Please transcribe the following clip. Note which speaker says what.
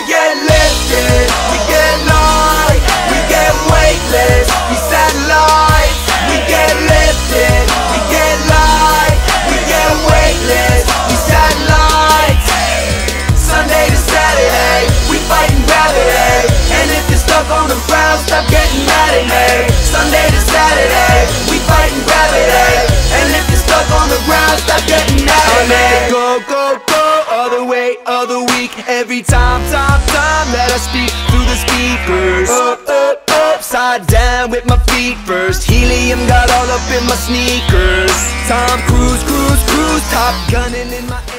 Speaker 1: get lifted, we get light, we get weightless, we satellites. We get lifted, we get light, we get weightless, we satellites. Sunday to Saturday, we fighting gravity. And if you're stuck on the ground, stop getting mad at me. Sunday to Saturday, we fighting gravity. And if you're stuck on the ground, stop getting mad at me. Go, go, go, all the way, all the week. Every time that I speak through the speakers. Upside down with my feet first. Helium got all up in my sneakers. Tom Cruise, cruise, cruise, Top gunning in my